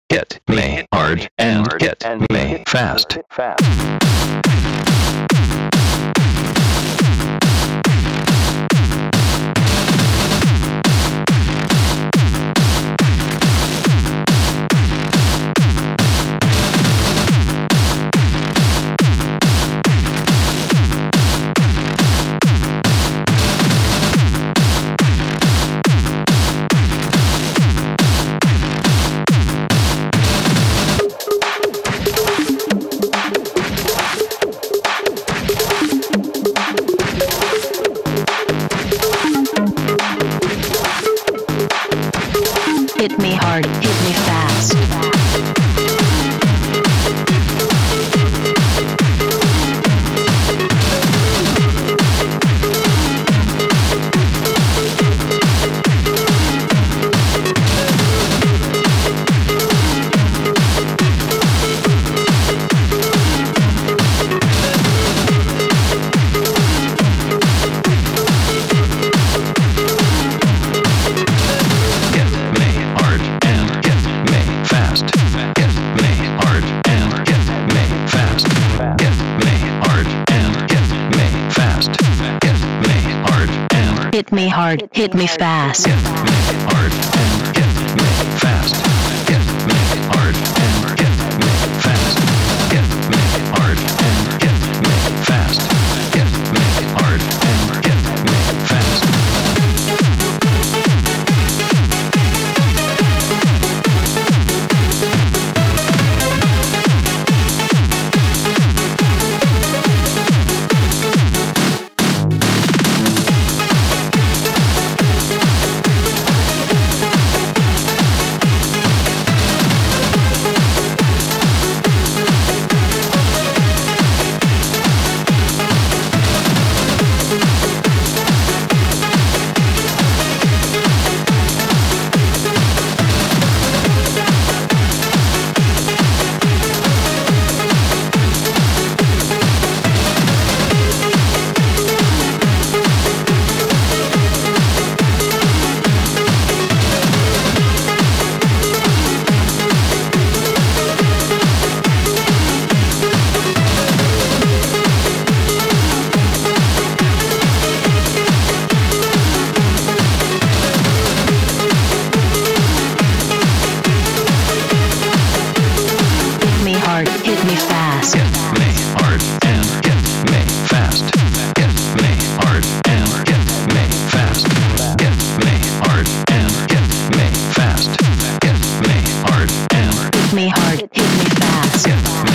hit me hard, and hit me fast. Hit me hard, hit me fast. Hit me hard, hit me fast. Hit me hard and hit me fast. Hit me hard and hit me fast. Hit me hard and hit me fast. Hit me hard and hit me fast. Hit me fast. Hit me hard and hit me fast. Hit me hard and hit me fast. Hit me hard and hit me fast. Hit me hard and hit me hard, hit me fast. Hit